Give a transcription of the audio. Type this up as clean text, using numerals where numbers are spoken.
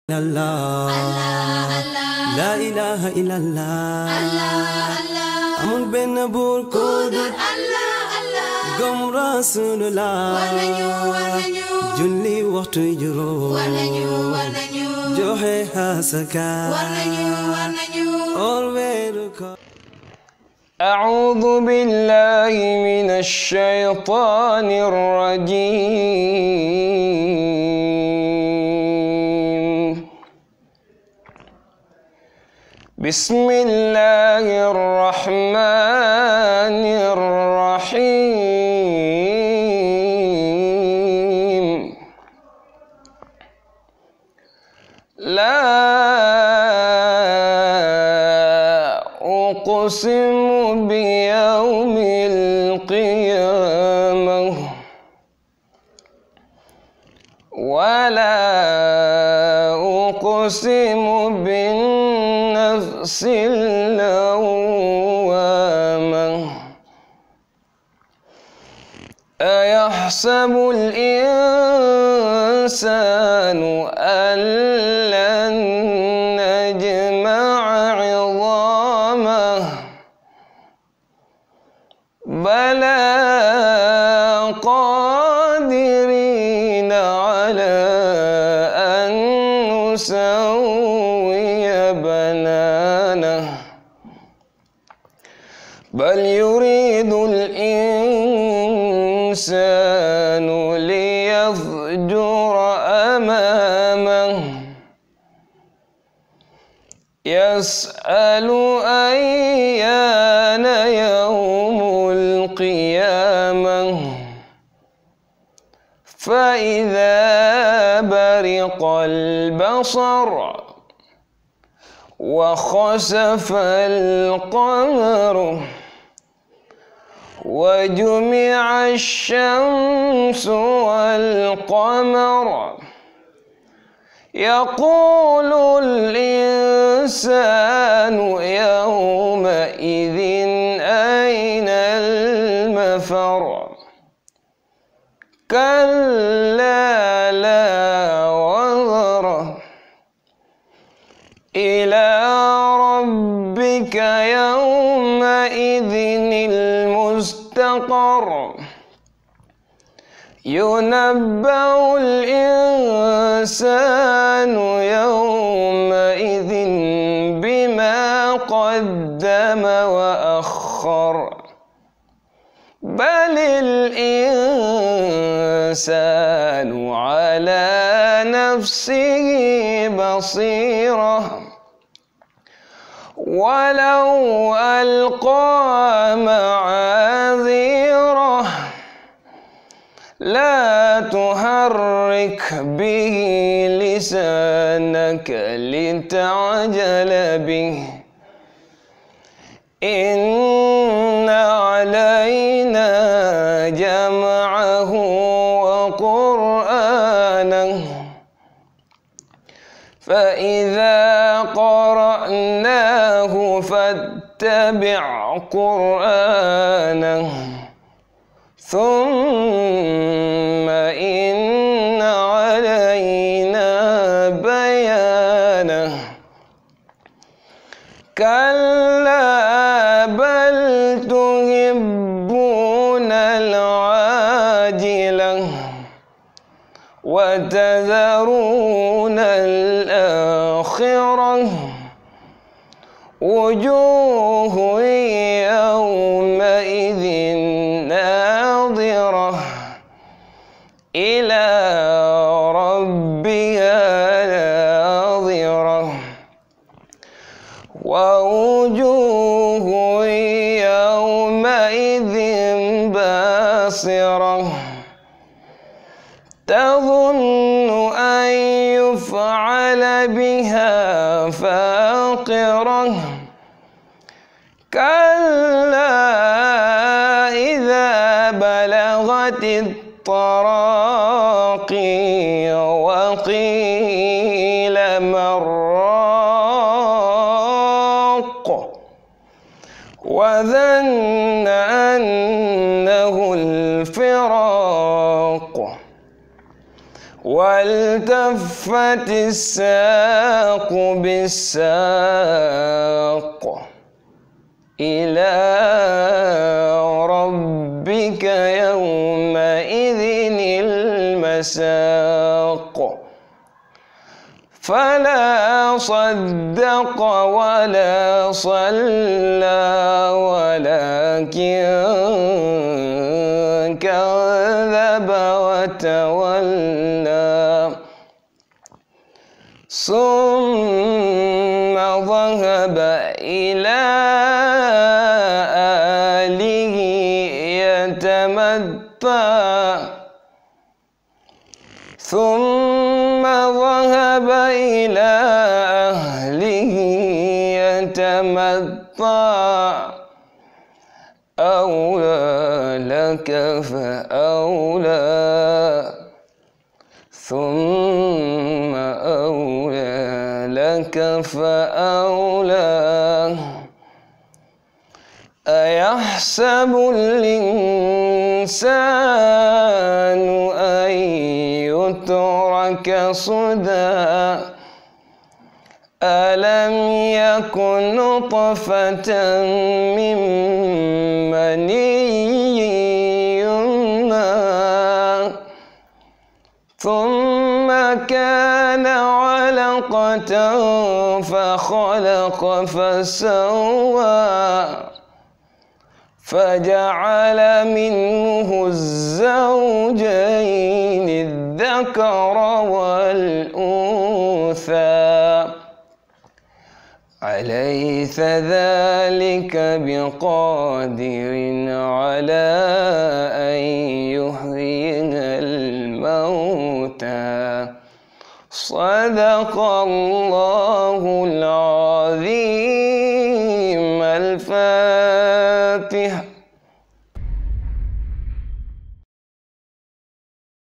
Allah, la ilaha illallah, amul benn buur ku dul gëm Rasulullah, julli waxtu juróom, joxe asaka, or weeru koor. أعوذ بالله من الشيطان الرجيم بسم الله الرحمن الرحيم لا أقسم بيوم القيامة ولا أقسم بالنفس اللوامة أيحسب الإنسان أن لن نجمع عظامه بلى قادرين على أن نسوي بنانه بل يريد الإنسان ليفجر أمامه يسأل أيان يوم القيامة فإذا برق البصر وخسف القمر وجمع الشمس والقمر يقول الإنسان يومئذ أين المفر كلا لا وزر إلى ربك يومئذ المستقر ينبأ الإنسان يومئذ بما قدم وأخر بل الإنسان على نفسه بصيرة ولو ألقى معاذيره لا تحرك به لسانك لتعجل به إن علينا جمعه وقرآنه فإذا قرأناه فاتبع قرآنه ثم إن علينا بيانه كلا بل تحبون العاجلة وتذرون الآخرة وجوه يومئذ ناظرة إلى ربها ناظرة ووجوه يومئذ باسرة تظن أن يفعل بها فاقرة كلا إذا بلغت التراقي وقيل من راق وظن أنه الفراق والتفت الساق بالساق إلى ربك يومئذ المساق فلا صدق ولا صلى ولكن كذب وتولى ثم ذهب إلى أهله يتمتع ثم ذهب إلى أهله يتمتع أولى لك فأولى ثم أولى لك فأولى أيحسب الإنسان أن يترك سدى ألم يكن نطفة من مني يمنى ثم كان علقة فخلق فسوى فجعل منه الزوجين الذكر والأنثى أليس ذلك بقادر على أن يحيي الموتى صدق الله العظيم. الفاتحة.